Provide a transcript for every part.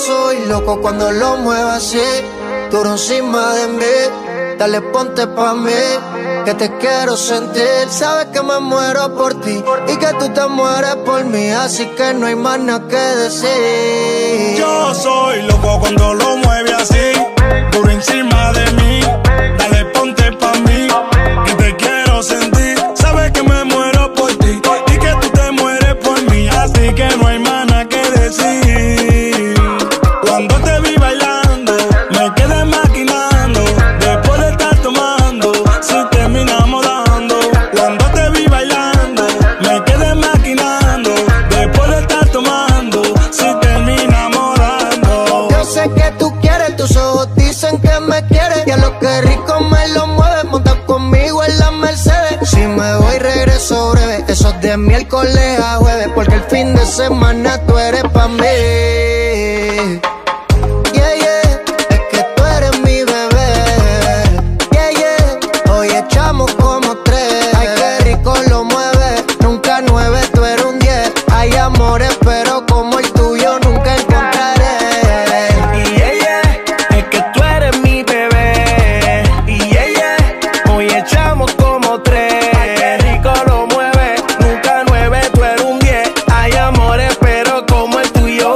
soy loco cuando lo muevo así, duro encima de mí. Dale, ponte pa' mí, que te quiero sentir. Sabes que me muero por ti y que tú te mueres por mí, así que no hay más nada que decir. Yo soy loco cuando lo mueve así, duro encima de mí. Dale, ponte pa' mí, que te quiero sentir. Sabes que me muero por ti y que tú te mueres por mí, así que no hay más nada que decir. Cuando te vi bailando, me quedé maquinando. Después de estar tomando, si terminamos dando. Cuando te vi bailando, me quedé maquinando. Después de estar tomando, si terminamos dando. Yo sé que tú quieres, tus ojos dicen que me quieres. Y a lo que rico me lo mueves, monta conmigo en la Mercedes. Si me voy regreso breve, eso es de miércoles a jueves, porque el fin de semana tú eres pa' mí. Yeah, yeah, es que tú eres mi bebé. Yeah, yeah, hoy echamos como 3. Ay, qué rico lo mueve, nunca 9, tú eres un 10. Hay amores, pero como el tuyo nunca encontraré. Yeah, yeah, es que tú eres mi bebé. Yeah, yeah, hoy echamos como 3. Ay, qué rico lo mueve, nunca 9, tú eres un 10. Hay amores, pero como el tuyo.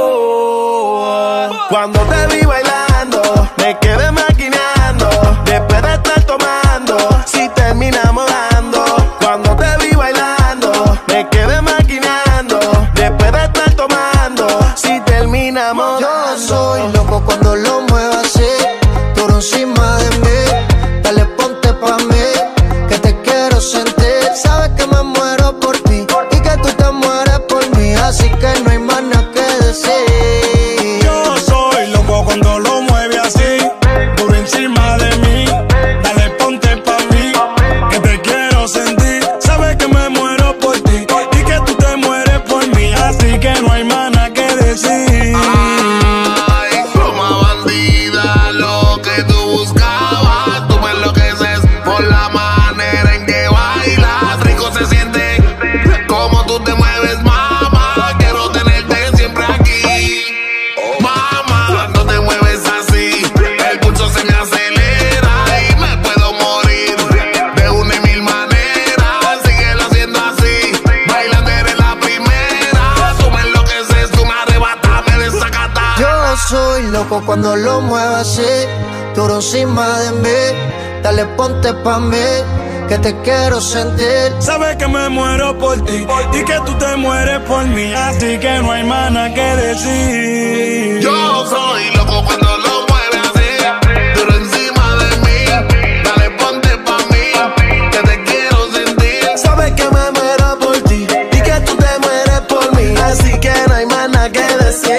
Cuando te vi bailando, me quedé maquinando. Después de estar tomando, si terminamos dando. Cuando te vi bailando, me quedé maquinando. Después de estar tomando, si terminamos Yo dando. soy loco cuando lo muevo así, duro encima de mí. Dale, ponte pa' mí, que te quiero sentir. Sabes que me muero por ti y que tú te mueres por mí, así que no hay más nada que decir. Yo soy loco cuando lo mueve así, duro encima de mí. Dale, ponte pa' mí, que te quiero sentir. Sabes que me muero por ti y que tú te mueres por mí, así que no hay más nada que decir. Ay, pluma bandida, lo que tú buscabas. Tú me enloqueces por la manera en que bailas. Rico se siente como tú te mueves, mamá. Quiero tenerte siempre aquí, mamá. Cuando te mueves así, el pulso se me acelera y me puedo morir de una y mil maneras. Síguelo haciendo así, bailando eres la primera. Tú me enloqueces, tú me arrebatas, me desacatas. Yo soy loco cuando lo muevo así, duro encima de mí. Dale, ponte pa' mí, que te quiero sentir. Sabes que me muero por ti y que tú te mueres por mí, así que no hay más nada que decir. Yo soy loco cuando lo mueve así, duro encima de mí. Dale, ponte pa' mí, que te quiero sentir. Sabes que me muero por ti y que tú te mueres por mí, así que no hay más nada que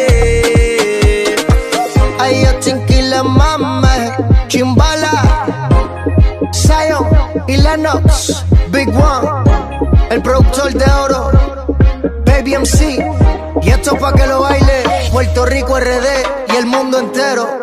decir. Ay, yo Tinquila, mame, Chimbala, Zion y Lennox, Big One, el productor de oro, Baby MC. Y esto pa' que lo baile Puerto Rico, RD y el mundo entero.